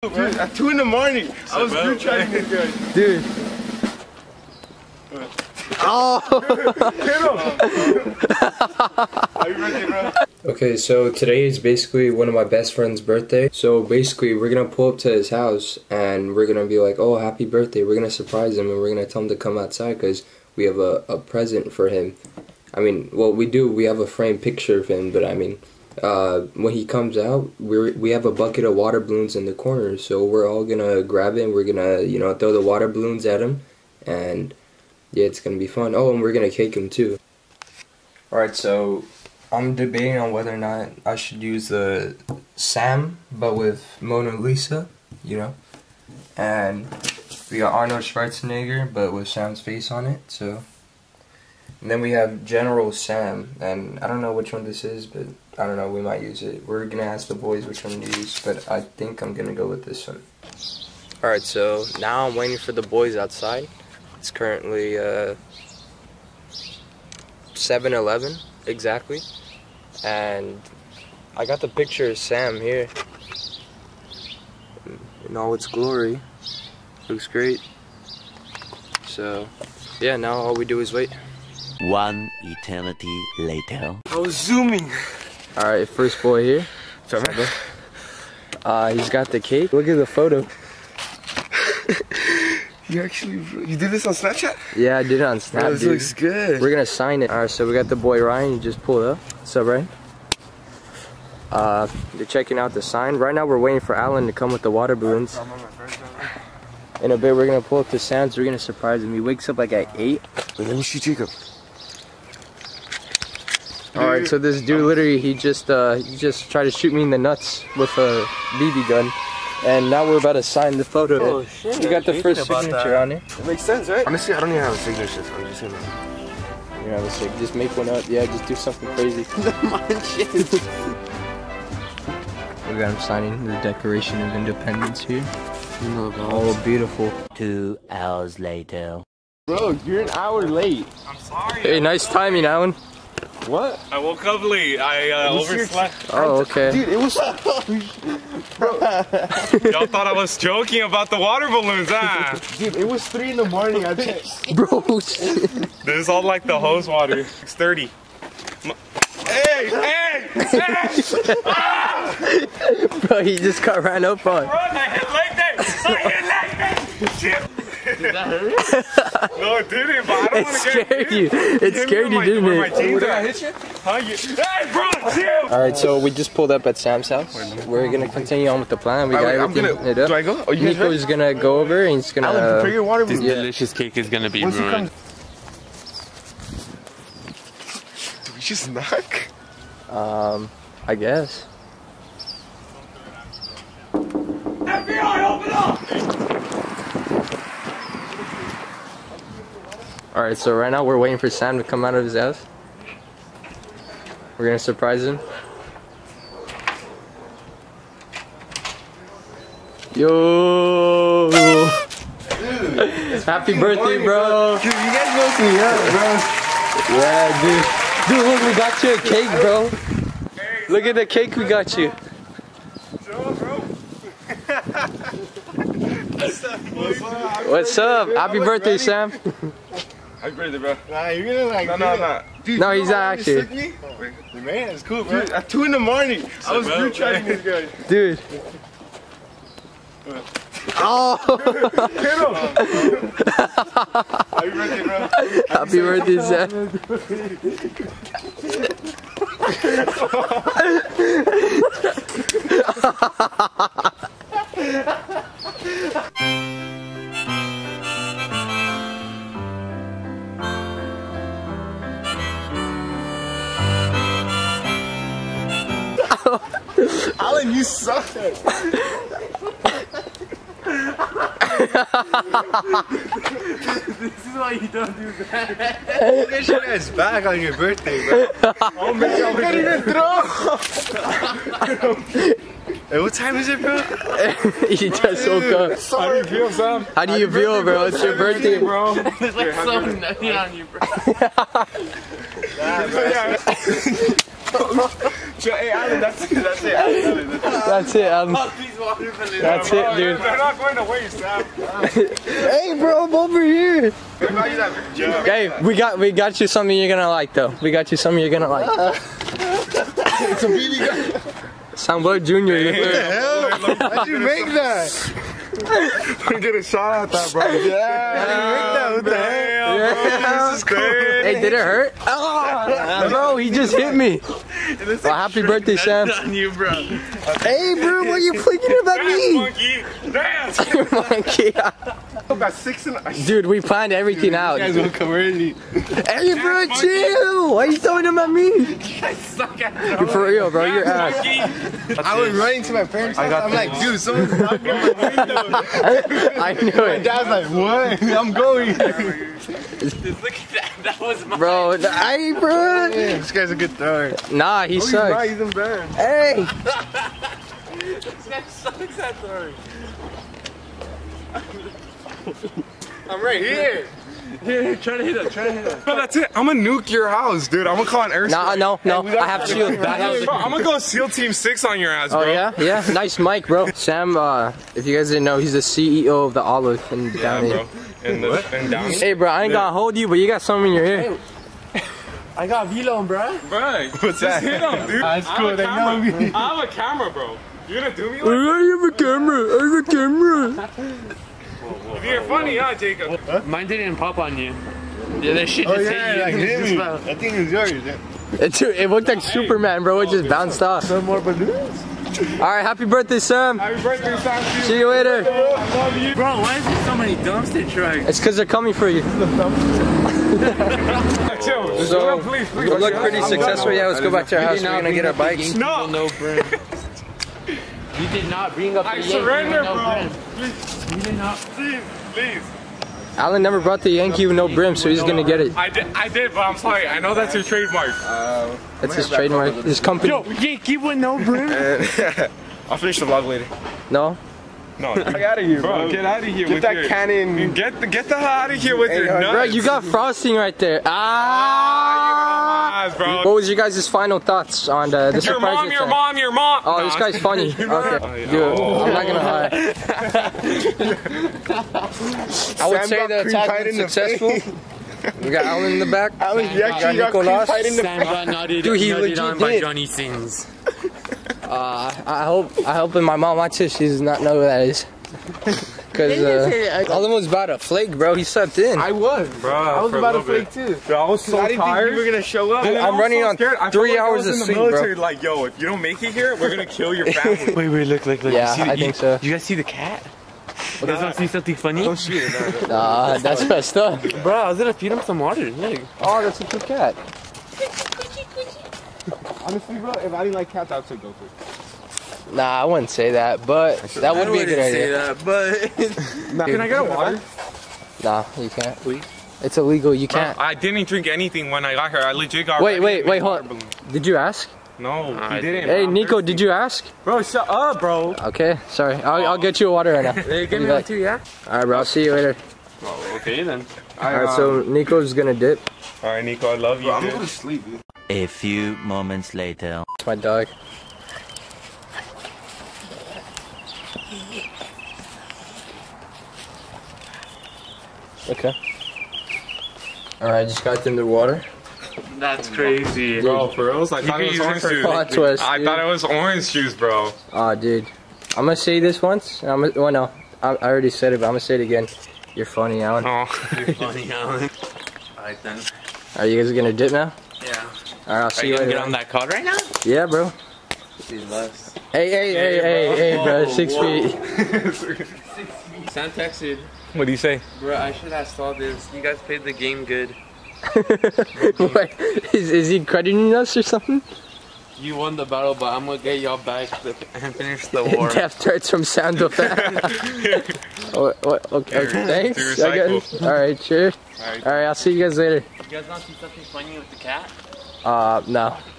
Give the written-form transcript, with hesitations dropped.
Dude, at 2 in the morning, I was group chatting this guy. Dude. Oh! Okay, so today is basically one of my best friend's birthday. So basically, we're gonna pull up to his house and we're gonna be like, "Oh, happy birthday!" We're gonna surprise him and we're gonna tell him to come outside because we have a present for him. I mean, well, we do. We have a framed picture of him, but I mean, when he comes out, we have a bucket of water balloons in the corner, so we're all gonna grab it and we're gonna, you know, throw the water balloons at him, and yeah, it's gonna be fun. Oh, and we're gonna cake him too. Alright, so I'm debating on whether or not I should use the Sam, but with Mona Lisa, you know, and we got Arnold Schwarzenegger, but with Sam's face on it, so. And then we have General Sam, and I don't know which one this is, but I don't know, we might use it. We're gonna ask the boys which one to use, but I think I'm gonna go with this one. Alright, so now I'm waiting for the boys outside. It's currently 7:11 exactly, and I got the picture of Sam here in all its glory. Looks great. So yeah, now all we do is wait. One eternity later. I was zooming. Alright, first boy here. He's got the cake. Look at the photo. You did this on Snapchat? Yeah, I did it on Snap. This looks good. We're gonna sign it. Alright, so we got the boy Ryan. He just pulled up. What's up, Ryan? They're checking out the sign. Right now we're waiting for Alan to come with the water balloons. In a bit we're gonna pull up to Sam's. We're gonna surprise him. He wakes up like at 8. Wait, let me shoot Jacob. Alright, so this dude literally he just tried to shoot me in the nuts with a BB gun. And now we're about to sign the photo. Oh shit. You got the first signature on it. It makes sense, right? Honestly, I don't even have a signature, so I'm just gonna... Yeah, let's like, just make one up. Yeah, just do something crazy. We got him signing the Declaration of Independence here. Oh, beautiful. 2 hours later. Bro, you're an hour late. I'm sorry. Hey, nice timing, Alan. What? I woke up late. I overslept. Oh, okay. Dude, it was... Y'all thought I was joking about the water balloons, huh? Dude, it was 3 in the morning. I think... Bro, This is all like the hose water. It's 30. Hey! bro, he just got ran up on. Run! I hit leg day! I hit leg day! Chip! Did that hurt? No, it didn't, but I don't It want to get scared you. It scared you, didn't my it? jeans Did I are. hit you? Huh? Hey, bro, chill! Alright, so we just pulled up at Sam's house. We're gonna continue on with the plan. We got everything hit up. Do I go? Oh, you guys ready? Nico's gonna go over and he's gonna... Alan, prepare your water. This delicious cake is gonna be Once he ruined. comes... Do we just knock? I guess. FBI, open up! Alright, so right now we're waiting for Sam to come out of his house. We're gonna surprise him. Yo! Happy birthday, bro! Dude, you guys woke me up, bro. Yeah, dude. Dude, look, we got you a cake, bro. Look at the cake we got you. What's up? Happy birthday, Sam. Happy birthday, bro. Nah, you're gonna like... No. Dude, No, you he's know not how you actually. shook me? Man, it's cool, bro. Dude, at 2 in the morning, I was group chatting this guy. Dude. Oh! Hit him! Happy birthday, bro. Happy birthday, Sam. Alan, you suck. This is why you don't do that. Get your ass back on your birthday, bro. Oh, man, you can't even throw. Hey, what time is it, bro? He just woke up. How do you feel, Sam? How do you feel, bro? It's your birthday, bro. There's like so nutty on you, bro. Hey, Alan, that's it. That's it, Alan. That's it, Alan. That's it, dude. They're not going to waste, Sam. Hey, bro, I'm over here. Hey, we got you something you're gonna like, though. We got you something you're gonna like. It's a BB gun. Soundboy Junior. What the hell? How'd you make that? We get a shot at that, bro. Yeah, what the hell? This is crazy. Hey, did it hurt? Oh, bro, he just hit me. Well, happy birthday, Sam. On you, bro. Hey, bro, what are you flicking about me? Monkey, dance. Monkey. Got 6 in Dude, we planned everything out. You guys will come early. Hey, bro, chill. Why are you throwing them at me? You're for real, bro. You're ass. I was running to my parents' house. I'm like, dude, someone's knocking on my window. I knew My it. dad's like, what? I'm going. Look at that. That was my. Bro, hey, bro. This guy's a good thrower. Nah, he He's sucks. He's embarrassed. Hey. This guy sucks at throwing. I'm right here. Here, try to hit him. Try to hit him. Bro, that's it. I'm gonna nuke your house, dude. I'm gonna call an air Nah, no. I have shield. Bro, I'm gonna go SEAL Team 6 on your ass, bro. Oh, yeah? Yeah. Nice mic, bro. Sam, if you guys didn't know, he's the CEO of the Olive in Yeah, Downey. bro. And Downey. Hey, bro, I ain't gonna hold you, but you got something in your ear. I got Velo, bro. Bro, what's that? Hit him, dude. That's cool. They know me. I have a camera, bro. You're gonna do me I like have a camera. I have a camera. that? You're funny, huh, Jacob? Mine didn't pop on you. Yeah, that shit Oh, just yeah, hit you. like, hit me. That thing is yours. It looked like Superman, bro. It just bounced off. Some more balloons? All right, happy birthday, Sam. Happy birthday, Sam. See you later. I love you. Bro, why is there so many dumpster trucks? It's because they're coming for you. Chill. So, Please, we look pretty successful. Yeah, let's go back to our house. We're gonna get our bikes. No. No brim. You did not bring up the I Yankee surrender, with no bro. brim. You did not. Please. Alan never brought the Yankee with no brim, so he's gonna get it. I did, but I'm sorry. I know that's your trademark. That's his trademark. His company. Yo, Yankee with no brim. I'll finish the vlog later. No. No, Get out of here, bro. Get out of here Get with that your cannon. Get the hell out of here with your nuts. Bro, you got frosting right there. Ah! bro. What was your guys' final thoughts on the Your surprise? mom, your mom, your mom. Oh, No, this guy's funny. Okay. Dude, I'm not gonna lie. I would Sam say got the cream attack pie was in the successly. We got Alan in the back. Alan, you actually got cream Nicolas. pie in the Sam got nutted, Dude, he nutted legit on by did. Johnny Sins. I hope if my mom watches, she does not know who that is. Cause Alan was about to flake, bro. He slept in. I was. Bro, I was about to flake too. Bro, I was so I didn't think tired. you were gonna show up. Dude, I'm I was running so on scared. I 3 felt like I hours was of in the sleep, military, bro. Like, yo, if you don't make it here, we're gonna kill your family. Wait, look. Yeah, I think so. You guys see the cat? You guys want to see something funny? Don't shoot it. Nah, that's messed up. Bro, I was gonna feed him some water. Look. Oh, that's a cute cat. Honestly, bro, if I didn't like cats, I would say go for it. Nah, I wouldn't say that, but that would be a good idea. Can I get a water? Nah, you can't. It's illegal. You Bro, can't. I didn't drink anything when I got here. I legit got Wait, ready to make hold water on. balloons. Did you ask? No, I he didn't. Hey, I'm Nico, thirsty. did you ask? Bro, shut up, bro. Okay, sorry. I'll get you a water right now. Hey, I'll give be me back. one too, yeah? Alright, bro. I'll see you later. Oh, okay then. Alright, so Nico's gonna dip. All right, Nico, I love you. Bro, I'm dude. gonna go to sleep, dude. A few moments later. It's my dog. Okay. Alright, just got them the water. That's crazy. Bro, for real? I You thought can it was use it orange for juice. plot twist, I dude. thought it was orange juice, bro. Aw, dude. I'm gonna say this once. Well, no. I already said it, but I'm gonna say it again. You're funny, Alan. Oh. You're funny, Alan. Alright then. Are you guys gonna dip now? Yeah. Alright, I'll Are see you you gonna later. get on that card right now? Yeah, bro. Hey, bro. 6 feet. Sam texted. What do you say? Bro, I should have saw this. You guys played the game good. What? Is he crediting us or something? You won the battle, but I'm gonna get y'all back and finish the war. Death threats from Sandoval. Okay, thanks. To I guess. Alright, sure. Alright. Alright, I'll see you guys later. You guys want to see something funny with the cat? No.